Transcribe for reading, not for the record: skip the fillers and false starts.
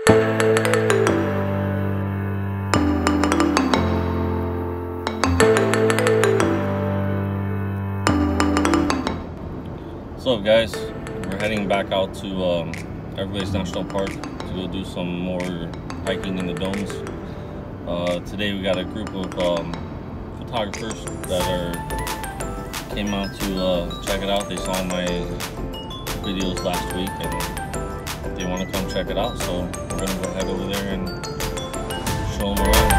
What's up, guys? We're heading back out to Everglades National Park to go do some more hiking in the domes. Today we got a group of photographers that came out to check it out. They saw my videos last week and they want to come check it out, so we're gonna go head over there and show them around.